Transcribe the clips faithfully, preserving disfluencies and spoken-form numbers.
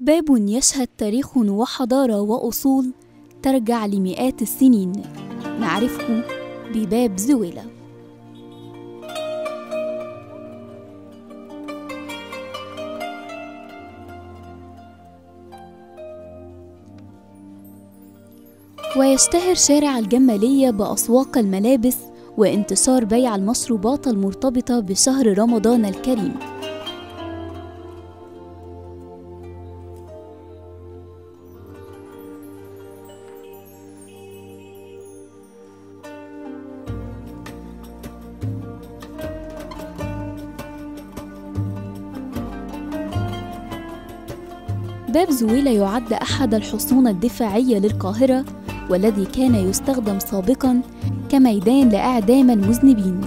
باب يشهد تاريخ وحضارة وأصول ترجع لمئات السنين، نعرفه بباب زويلة. ويشتهر شارع الجمالية بأسواق الملابس وانتشار بيع المشروبات المرتبطة بشهر رمضان الكريم. باب زويلة يعد أحد الحصون الدفاعية للقاهرة، والذي كان يستخدم سابقاً كميدان لإعدام المذنبين.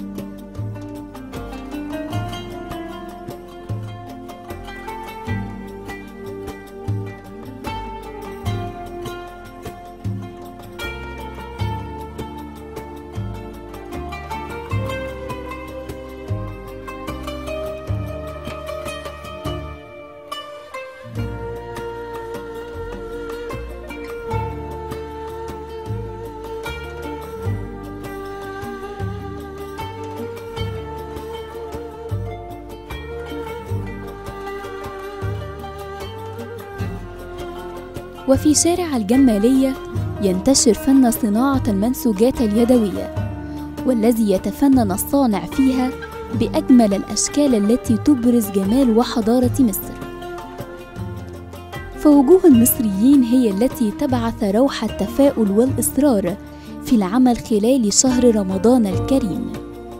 وفي شارع الجمالية ينتشر فن صناعة المنسوجات اليدوية، والذي يتفنن الصانع فيها بأجمل الأشكال التي تبرز جمال وحضارة مصر. فوجوه المصريين هي التي تبعث روح التفاؤل والإصرار في العمل خلال شهر رمضان الكريم.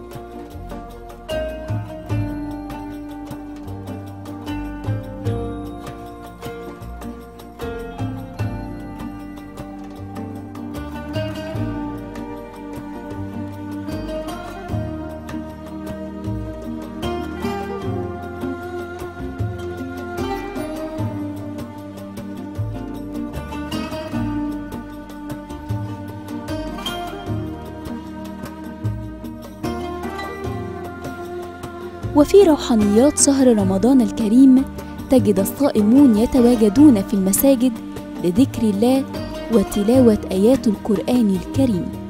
وفي روحانيات شهر رمضان الكريم تجد الصائمون يتواجدون في المساجد لذكر الله وتلاوة آيات القرآن الكريم.